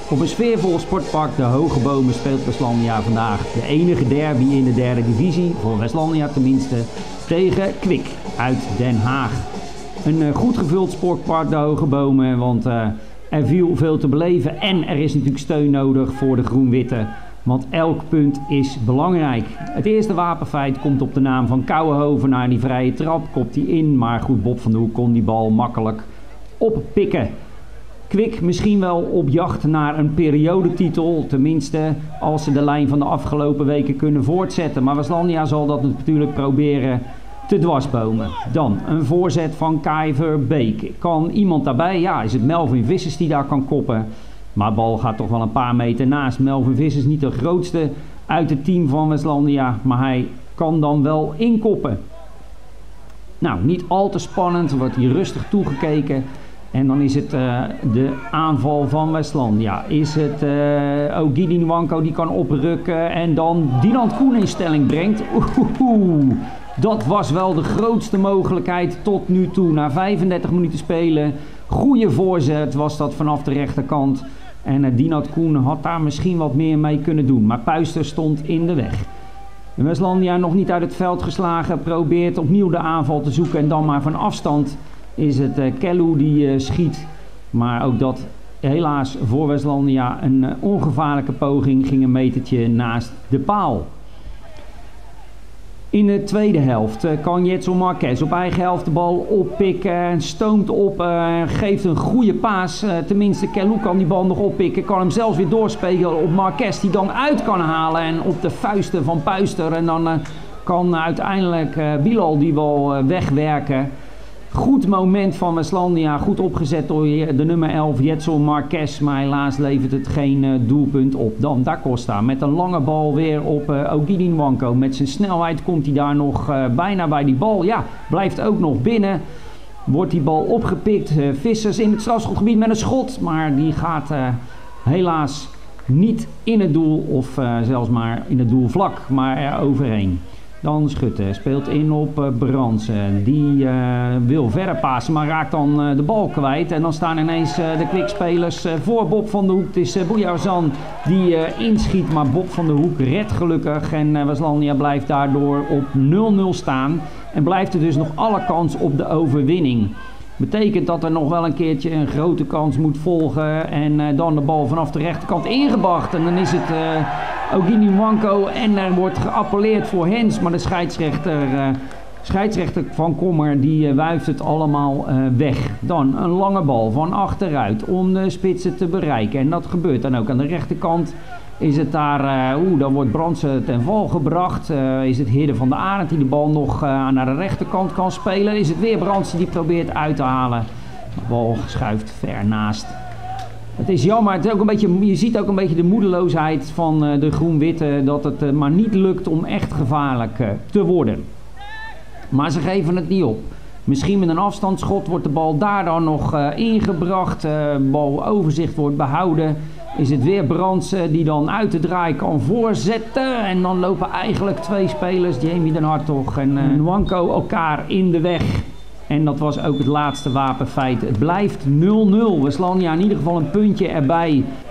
Op een sfeervol sportpark De Hoge Bomen speelt Westlandia vandaag de enige derby in de derde divisie, voor Westlandia tenminste, tegen Kwik uit Den Haag. Een goed gevuld sportpark De Hoge Bomen, want er viel veel te beleven en er is natuurlijk steun nodig voor de groen-witte. Want elk punt is belangrijk. Het eerste wapenfeit komt op de naam van Kouwenhoven naar die vrije trap. Kopt hij in, maar goed, Bob van der Hoek kon die bal makkelijk oppikken. Kwik misschien wel op jacht naar een periodetitel. Tenminste, als ze de lijn van de afgelopen weken kunnen voortzetten. Maar Westlandia zal dat natuurlijk proberen te dwarsbomen. Dan een voorzet van Kai Verbeek. Kan iemand daarbij? Ja, is het Melvin Vissers die daar kan koppen. Maar de bal gaat toch wel een paar meter naast. Melvin Vissers niet de grootste uit het team van Westlandia. Maar hij kan dan wel inkoppen. Nou, niet al te spannend. Wordt hier rustig toegekeken. En dan is het de aanval van Westlandia. Is het Ogidi Nwanko die kan oprukken. En dan Dinant Koen in stelling brengt. Dat was wel de grootste mogelijkheid tot nu toe. Na 35 minuten spelen. Goede voorzet was dat vanaf de rechterkant. En Dinant Koen had daar misschien wat meer mee kunnen doen. Maar Puister stond in de weg. Westlandia nog niet uit het veld geslagen. Probeert opnieuw de aanval te zoeken. En dan maar van afstand is het Kellu die schiet. Maar ook dat helaas voor Westlandia een ongevaarlijke poging. Ging een metertje naast de paal. In de tweede helft kan Jetson Marquez op eigen helft de bal oppikken. Stoomt op, geeft een goede paas. Tenminste, Kellu kan die bal nog oppikken. Kan hem zelfs weer doorspelen op Marquez die dan uit kan halen. En op de vuisten van Puister. En dan kan uiteindelijk Bilal die bal wegwerken. Goed moment van Westlandia, goed opgezet door de nummer 11 Jetson Marquez, maar helaas levert het geen doelpunt op. Dan Da Costa met een lange bal weer op Ogidi Nwanko. Met zijn snelheid komt hij daar nog bijna bij die bal. Ja, blijft ook nog binnen. Wordt die bal opgepikt. Vissers in het strafschopgebied met een schot, maar die gaat helaas niet in het doel of zelfs maar in het doelvlak, maar er overheen. Dan Schutte speelt in op Brandsen. Die wil verder passen, maar raakt dan de bal kwijt. En dan staan ineens de Kwikspelers voor Bob van der Hoek. Het is Bouyazan die inschiet, maar Bob van der Hoek redt gelukkig. En Westlandia blijft daardoor op 0-0 staan. En blijft er dus nog alle kans op de overwinning. Betekent dat er nog wel een keertje een grote kans moet volgen. En dan de bal vanaf de rechterkant ingebracht. En dan is het Ogidi Nwanko en er wordt geappelleerd voor Hens. Maar de scheidsrechter van Kommer die wuift het allemaal weg. Dan een lange bal van achteruit om de spitsen te bereiken. En dat gebeurt dan ook aan de rechterkant. Is het daar, dan wordt Brandsen ten val gebracht. Is het Hidde van der Arend die de bal nog naar de rechterkant kan spelen. Is het weer Brandsen die probeert uit te halen. De bal schuift ver naast. Het is jammer, het is ook een beetje, je ziet ook een beetje de moedeloosheid van de groen-witte. Dat het maar niet lukt om echt gevaarlijk te worden. Maar ze geven het niet op. Misschien met een afstandsschot wordt de bal daar dan nog ingebracht. Baloverzicht wordt behouden. Is het weer Brandsen die dan uit de draai kan voorzetten. En dan lopen eigenlijk twee spelers, Jamie den Hartog en Nwanko, elkaar in de weg. En dat was ook het laatste wapenfeit. Het blijft 0-0. Westlandia in ieder geval een puntje erbij